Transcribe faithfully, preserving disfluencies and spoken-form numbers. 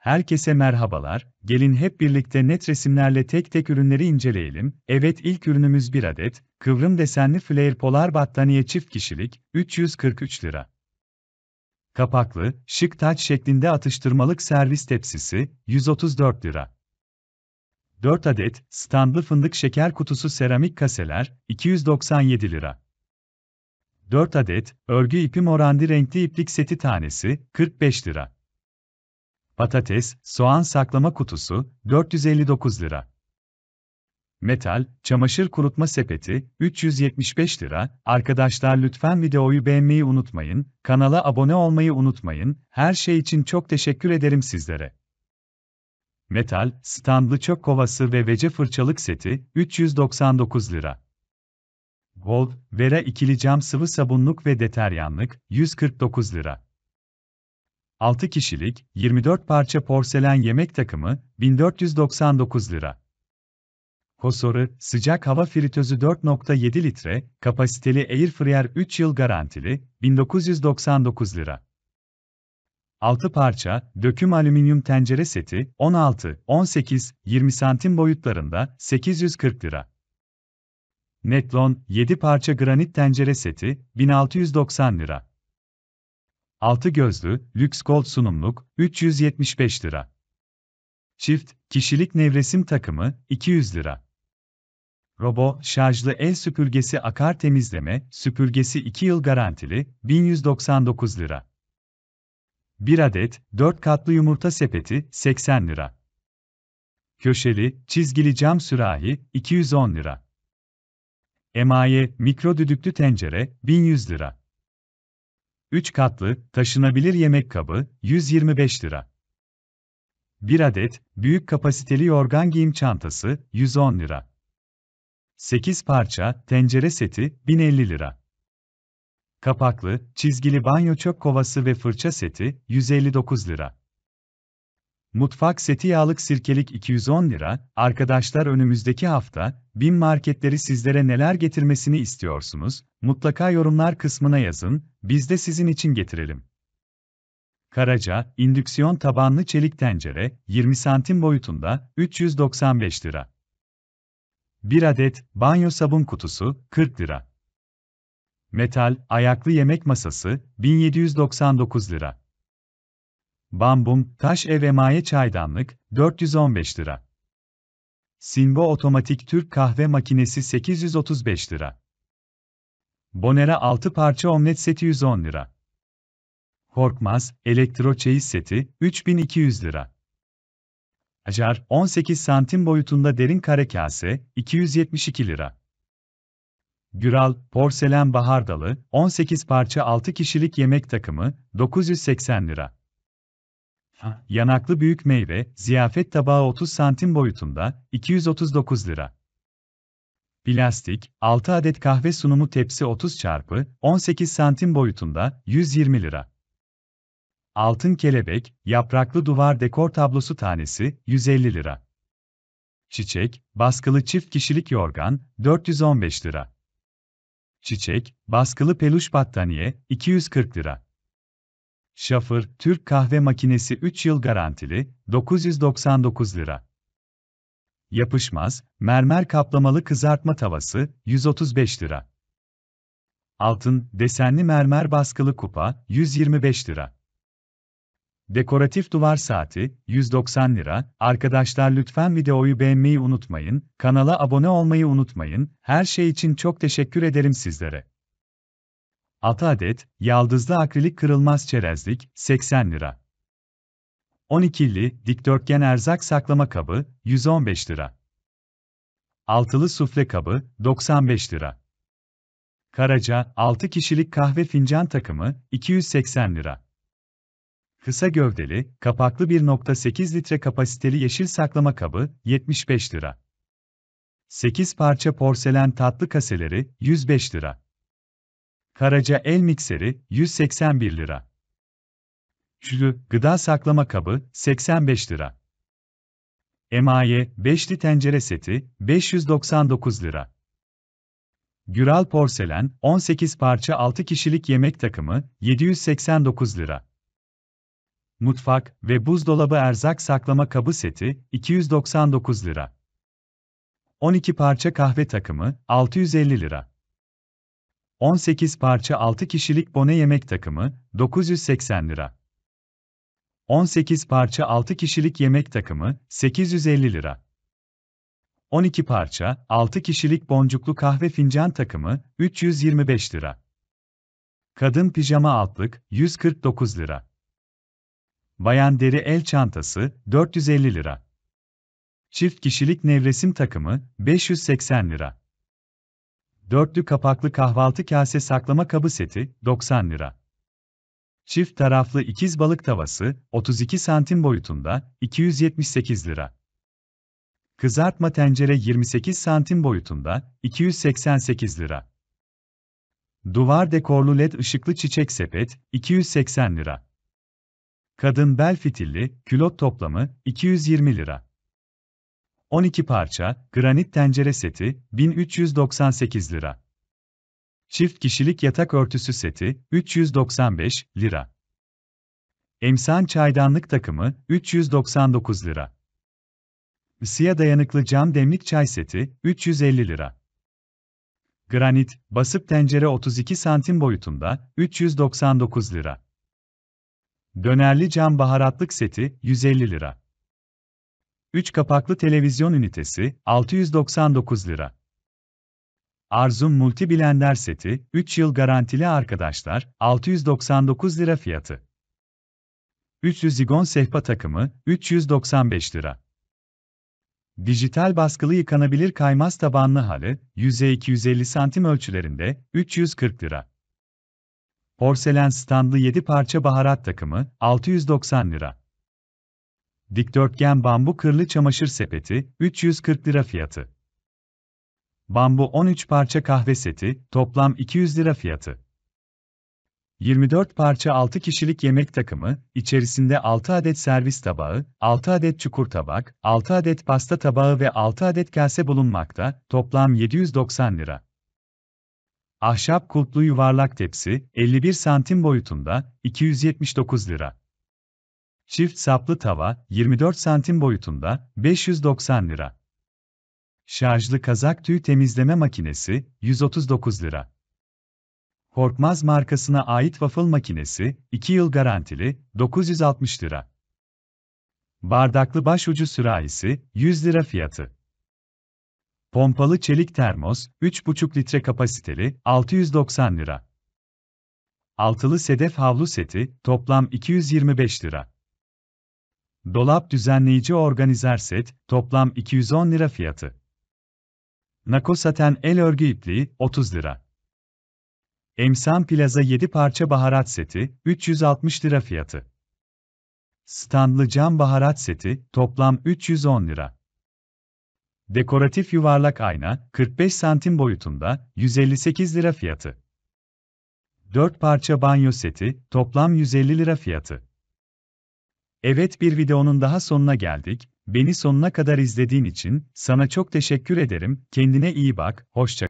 Herkese merhabalar, gelin hep birlikte net resimlerle tek tek ürünleri inceleyelim. Evet, ilk ürünümüz bir adet, kıvrım desenli flare polar battaniye çift kişilik, üç yüz kırk üç lira. Kapaklı, şık taç şeklinde atıştırmalık servis tepsisi, yüz otuz dört lira. dört adet, standlı fındık şeker kutusu seramik kaseler, iki yüz doksan yedi lira. dört adet, örgü ipi morandi renkli iplik seti tanesi, kırk beş lira. Patates, soğan saklama kutusu, dört yüz elli dokuz lira. Metal, çamaşır kurutma sepeti, üç yüz yetmiş beş lira. Arkadaşlar lütfen videoyu beğenmeyi unutmayın, kanala abone olmayı unutmayın, her şey için çok teşekkür ederim sizlere. Metal, standlı çöp kovası ve vece fırçalık seti, üç yüz doksan dokuz lira. Gold, Vera ikili cam sıvı sabunluk ve deteryanlık, yüz kırk dokuz lira. altı kişilik, yirmi dört parça porselen yemek takımı, bin dört yüz doksan dokuz lira. Kosoru, sıcak hava fritözü dört nokta yedi litre, kapasiteli airfryer üç yıl garantili, bin dokuz yüz doksan dokuz lira. altı parça, döküm alüminyum tencere seti, on altı, on sekiz, yirmi santim boyutlarında, sekiz yüz kırk lira. Netlon, yedi parça granit tencere seti, bin altı yüz doksan lira. altı gözlü, lüks gold sunumluk, üç yüz yetmiş beş lira. Çift, kişilik nevresim takımı, iki yüz lira. Robo, şarjlı el süpürgesi akar temizleme, süpürgesi iki yıl garantili, bin yüz doksan dokuz lira. bir adet, dört katlı yumurta sepeti, seksen lira. Köşeli, çizgili cam sürahi, iki yüz on lira. Emaye, mikro düdüklü tencere, bin yüz lira. üç katlı, taşınabilir yemek kabı, yüz yirmi beş lira. bir adet, büyük kapasiteli yorgan giyim çantası, yüz on lira. sekiz parça, tencere seti, bin elli lira. Kapaklı, çizgili banyo çöp kovası ve fırça seti, yüz elli dokuz lira. Mutfak seti yağlık sirkelik iki yüz on lira. Arkadaşlar önümüzdeki hafta, BİM marketleri sizlere neler getirmesini istiyorsunuz? Mutlaka yorumlar kısmına yazın, biz de sizin için getirelim. Karaca, indüksiyon tabanlı çelik tencere, yirmi santim boyutunda, üç yüz doksan beş lira. bir adet, banyo sabun kutusu, kırk lira. Metal, ayaklı yemek masası, bin yedi yüz doksan dokuz lira. Bambum, taş ev emaye çaydanlık, dört yüz on beş lira. Sinbo otomatik Türk kahve makinesi sekiz yüz otuz beş lira. Bonera altı parça omlet seti yüz on lira. Korkmaz, elektro çeyiz seti, üç bin iki yüz lira. Acar, on sekiz santim boyutunda derin kare kase, iki yüz yetmiş iki lira. Güral, porselen bahardalı, on sekiz parça altı kişilik yemek takımı, dokuz yüz seksen lira. Yanaklı büyük meyve, ziyafet tabağı otuz santim boyutunda, iki yüz otuz dokuz lira. Plastik, altı adet kahve sunumu tepsi otuz çarpı on sekiz santim boyutunda, yüz yirmi lira. Altın kelebek, yapraklı duvar dekor tablosu tanesi, yüz elli lira. Çiçek, baskılı çift kişilik yorgan, dört yüz on beş lira. Çiçek, baskılı peluş battaniye, iki yüz kırk lira. Şafır, Türk kahve makinesi üç yıl garantili, dokuz yüz doksan dokuz lira. Yapışmaz, mermer kaplamalı kızartma tavası, yüz otuz beş lira. Altın, desenli mermer baskılı kupa, yüz yirmi beş lira. Dekoratif duvar saati, yüz doksan lira. Arkadaşlar lütfen videoyu beğenmeyi unutmayın, kanala abone olmayı unutmayın, her şey için çok teşekkür ederim sizlere. altı adet, yaldızlı akrilik kırılmaz çerezlik, seksen lira. on ikili, dikdörtgen erzak saklama kabı, yüz on beş lira. Altılı sufle kabı, doksan beş lira. Karaca, altı kişilik kahve fincan takımı, iki yüz seksen lira. Kısa gövdeli, kapaklı bir nokta sekiz litre kapasiteli yeşil saklama kabı, yetmiş beş lira. sekiz parça porselen tatlı kaseleri, yüz beş lira. Karaca el mikseri, yüz seksen bir lira. Üçlü, gıda saklama kabı, seksen beş lira. Emaye, beşli tencere seti, beş yüz doksan dokuz lira. Güral porselen, on sekiz parça altı kişilik yemek takımı, yedi yüz seksen dokuz lira. Mutfak ve buzdolabı erzak saklama kabı seti, iki yüz doksan dokuz lira. on iki parça kahve takımı, altı yüz elli lira. on sekiz parça altı kişilik bone yemek takımı, dokuz yüz seksen lira. on sekiz parça altı kişilik yemek takımı, sekiz yüz elli lira. on iki parça altı kişilik boncuklu kahve fincan takımı, üç yüz yirmi beş lira. Kadın pijama altlık, yüz kırk dokuz lira. Bayan deri el çantası, dört yüz elli lira. Çift kişilik nevresim takımı, beş yüz seksen lira. Dörtlü kapaklı kahvaltı kase saklama kabı seti, doksan lira. Çift taraflı ikiz balık tavası, otuz iki santim boyutunda, iki yüz yetmiş sekiz lira. Kızartma tencere yirmi sekiz santim boyutunda, iki yüz seksen sekiz lira. Duvar dekorlu led ışıklı çiçek sepet, iki yüz seksen lira. Kadın bel fitilli, külot toplamı, iki yüz yirmi lira. on iki parça, granit tencere seti, bin üç yüz doksan sekiz lira. Çift kişilik yatak örtüsü seti, üç yüz doksan beş lira. Emsan çaydanlık takımı, üç yüz doksan dokuz lira. Isıya dayanıklı cam demlik çay seti, üç yüz elli lira. Granit, basıp tencere otuz iki santim boyutunda, üç yüz doksan dokuz lira. Dönerli cam baharatlık seti, yüz elli lira. üç kapaklı televizyon ünitesi, altı yüz doksan dokuz lira. Arzum Multi Blender seti, üç yıl garantili arkadaşlar, altı yüz doksan dokuz lira fiyatı. Üçlü zigon sehpa takımı, üç yüz doksan beş lira. Dijital baskılı yıkanabilir kaymaz tabanlı halı, yüzey iki yüz elli santim ölçülerinde, üç yüz kırk lira. Porselen standlı yedi parça baharat takımı, altı yüz doksan lira. Dikdörtgen bambu kırlı çamaşır sepeti, üç yüz kırk lira fiyatı. Bambu on üç parça kahve seti, toplam iki yüz lira fiyatı. yirmi dört parça altı kişilik yemek takımı, içerisinde altı adet servis tabağı, altı adet çukur tabak, altı adet pasta tabağı ve altı adet kase bulunmakta, toplam yedi yüz doksan lira. Ahşap kulplu yuvarlak tepsi, elli bir santim boyutunda, iki yüz yetmiş dokuz lira. Çift saplı tava, yirmi dört santim boyutunda, beş yüz doksan lira. Şarjlı kazak tüy temizleme makinesi, yüz otuz dokuz lira. Korkmaz markasına ait waffle makinesi, iki yıl garantili, dokuz yüz altmış lira. Bardaklı başucu sürahisi, yüz lira fiyatı. Pompalı çelik termos, üç buçuk litre kapasiteli, altı yüz doksan lira. Altılı sedef havlu seti, toplam iki yüz yirmi beş lira. Dolap düzenleyici organizer set, toplam iki yüz on lira fiyatı. Nako saten el örgü ipliği, otuz lira. Emsan Plaza yedi parça baharat seti, üç yüz altmış lira fiyatı. Standlı cam baharat seti, toplam üç yüz on lira. Dekoratif yuvarlak ayna, kırk beş santim boyutunda, yüz elli sekiz lira fiyatı. dört parça banyo seti, toplam yüz elli lira fiyatı. Evet, bir videonun daha sonuna geldik. Beni sonuna kadar izlediğin için sana çok teşekkür ederim. Kendine iyi bak, hoşça